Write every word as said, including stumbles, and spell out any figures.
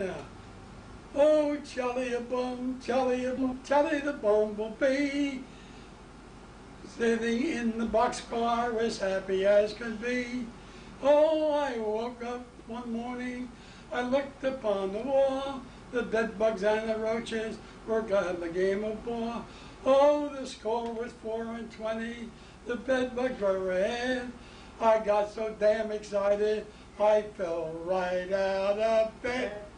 Yeah. Oh, Charlie a bum, Charlie a bum, Charlie the bumblebee, sitting in the boxcar as happy as could be. Oh, I woke up one morning, I looked upon the wall, the bed bugs and the roaches were glad the game of ball. Oh, the score was four and twenty, the bed bugs were ahead. I got so damn excited, I fell right out of bed.